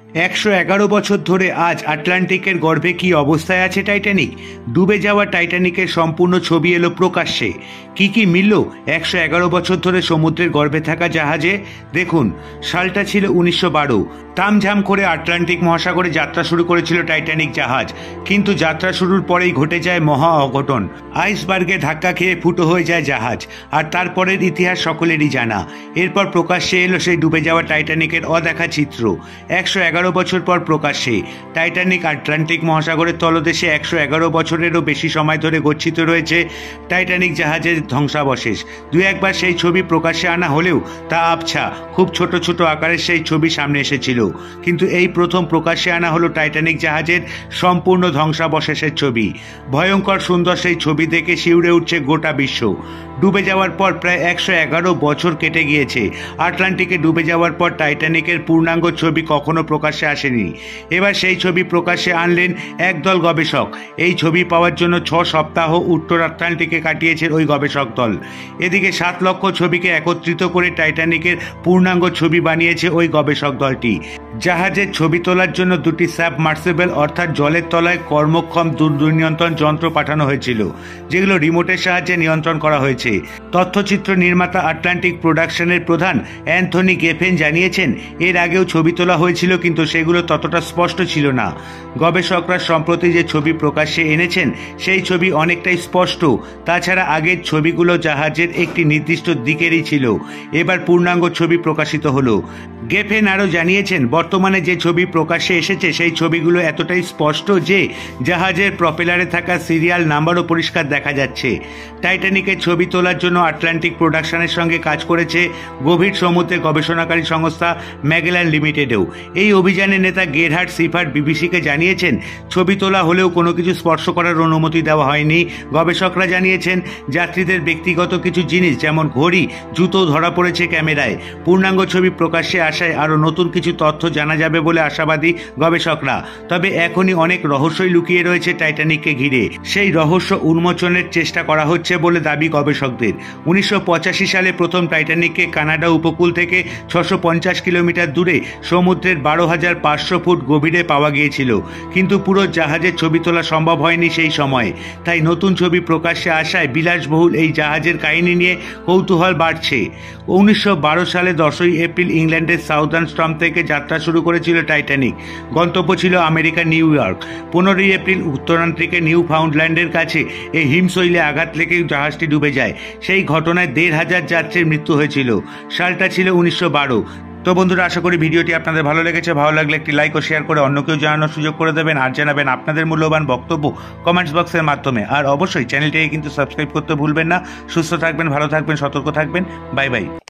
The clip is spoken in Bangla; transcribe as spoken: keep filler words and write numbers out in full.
একশো এগারো বছর ধরে আজ আটলান্টিকের গর্ভে কি অবস্থায় আছে টাইটানিক। ডুবে যাওয়া টাইটানিকের সম্পূর্ণ ছবি এলো প্রকাশ্যে। কি কি মিলল একশো এগারো বছর ধরে সমুদ্রের গর্ভে থাকা জাহাজে? দেখুন, সালটা ছিল উনিশশো বারো। তামঝাম করে আটলান্টিক মহাসাগরে যাত্রা শুরু করেছিল টাইটানিক জাহাজ, কিন্তু যাত্রা শুরুর পরেই ঘটে যায় মহা অঘটন। আইসবার্গে ধাক্কা খেয়ে ফুটো হয়ে যায় জাহাজ, আর তারপরের ইতিহাস সকলেরই জানা। এরপর প্রকাশ্যে এলো সেই ডুবে যাওয়া টাইটানিকের অদেখা চিত্র। একশো এগারো বছর পর প্রকাশ্যে টাইটানিক আটলান্টিক মহাসাগরের তলদেশে একশো এগারো বছরেরও বেশি সময় ধরে গচ্ছিত রয়েছে টাইটানিক জাহাজের ধ্বংসাবশেষ। দু একবার সেই ছবি প্রকাশ্যে আনা হলেও তা আবছা, খুব ছোট ছোট আকারের সেই ছবি সামনে এসেছিল। কিন্তু এই প্রথম প্রকাশ্যে আনা হলো টাইটানিক জাহাজের সম্পূর্ণ ধ্বংসাবশেষের ছবি। ভয়ঙ্কর সুন্দর সেই ছবি দেখে শিউরে উঠছে গোটা বিশ্ব। ডুবে যাওয়ার পর প্রায় একশো এগারো বছর কেটে গিয়েছে। আটলান্টিকে ডুবে যাওয়ার পর টাইটানিকের পূর্ণাঙ্গ ছবি কখনো প্রকাশ্যে আসেনি। এবার সেই ছবি প্রকাশ্যে আনলেন একদল গবেষক। এই ছবি পাওয়ার জন্য ছ সপ্তাহ উত্তর আটলান্টিকে কাটিয়েছে ওই গবেষক দল। এদিকে সাত লক্ষ ছবিকে একত্রিত করে টাইটানিকের পূর্ণাঙ্গ ছবি বানিয়েছে ওই গবেষক দলটি। জাহাজের ছবি তোলার জন্য দুটি সাবমার্সিবল অর্থাৎ জলের তলায় কর্মক্ষম দূরনিয়ন্ত্রণ যন্ত্র পাঠানো হয়েছিল, যেগুলো রিমোটের সাহায্যে নিয়ন্ত্রণ করা হয়েছে। তথ্যচিত্র নির্মাতা আটলান্টিক প্রোডাকশনের প্রধান অ্যান্থনি গেফেন জানিয়েছেন, এর আগেও ছবি তোলা হয়েছিল, কিন্তু সেগুলো ততটা স্পষ্ট ছিল না। গবেষকরা সম্প্রতি যে ছবি প্রকাশ্যে এনেছেন সেই ছবি অনেকটাই স্পষ্ট। তাছাড়া আগের ছবিগুলো জাহাজের একটি নির্দিষ্ট দিকেরই ছিল। এবার পূর্ণাঙ্গ ছবি প্রকাশিত হলো। গেফেন আরও জানিয়েছেন, বর্তমানে যে ছবি প্রকাশ্যে এসেছে সেই ছবিগুলো এতটাই স্পষ্ট যে জাহাজের প্রপেলারে থাকা সিরিয়াল নাম্বারও পরিষ্কার দেখা যাচ্ছে। টাইটানিকের ছবি তোলার জন্য আটলান্টিক প্রোডাকশনের সঙ্গে কাজ করেছে গভীর সমুদ্রে গবেষণাকারী সংস্থা ম্যাগেলান লিমিটেডেও। এই অভিযানের নেতা গেরহার্ড সিফার্ট বিবিসিকে জানিয়েছেন, ছবি তোলা হলেও কোনো কিছু স্পর্শ করার অনুমতি দেওয়া হয়নি। গবেষকরা জানিয়েছেন, যাত্রীদের ব্যক্তিগত কিছু জিনিস যেমন ঘড়ি, জুতো ধরা পড়েছে ক্যামেরায়। পূর্ণাঙ্গ ছবি প্রকাশ্যে আসায় আরও নতুন কিছু তথ্য জানা যাবে বলে আশাবাদী গবেষকরা। তবে এখনই অনেক রহস্যই লুকিয়ে রয়েছে টাইটানিককে ঘিরে। সেই রহস্য উন্মোচনের চেষ্টা করা হচ্ছে বলে দাবি গবেষকদের। উনিশশো পঁচাশি সালে প্রথম টাইটানিককে কানাডা উপকূল থেকে ছশো পঞ্চাশ কিলোমিটার দূরে সমুদ্রের বারো হাজার পাঁচশো ফুট গভীরে পাওয়া গিয়েছিল, কিন্তু পুরো জাহাজের ছবি তোলা সম্ভব হয়নি সেই সময়ে। তাই নতুন ছবি প্রকাশ্যে আসায় বিলাসবহুল এই জাহাজের কাহিনী নিয়ে কৌতূহল বাড়ছে। উনিশশো বারো সালে দশই এপ্রিল ইংল্যান্ডের সাউদার্ন স্টর্ম থেকে যাত্রা শুরু করেছিল টাইটানিক। গন্তব্য ছিল আমেরিকার নিউ ইয়র্ক। পনেরোই এপ্রিল উত্তরাঞ্চলের নিউ ফাউন্ডল্যান্ডের কাছে এই হিমশৈলে আঘাত লেগে জাহাজটি ডুবে যায়। সেই ঘটনায় দেড় হাজার যাত্রীর মৃত্যু হয়েছিল। সালটা ছিল উনিশশো বারো। তো বন্ধুরা, আশা করি ভিডিওটি আপনাদের ভালো লেগেছে। ভালো লাগলে একটি লাইক ও শেয়ার করে অন্যকেও জানানোর সুযোগ করে দেবেন, আর জানাবেন আপনাদের মূল্যবান বক্তব্য কমেন্টস বক্সের মাধ্যমে। আর অবশ্যই চ্যানেলটিকে কিন্তু সাবস্ক্রাইব করতে ভুলবেন না। সুস্থ থাকবেন, ভালো থাকবেন, সতর্ক থাকবেন। Bye by.